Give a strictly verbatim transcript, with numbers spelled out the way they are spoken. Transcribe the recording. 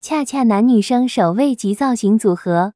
恰恰男女生首位极造型组合。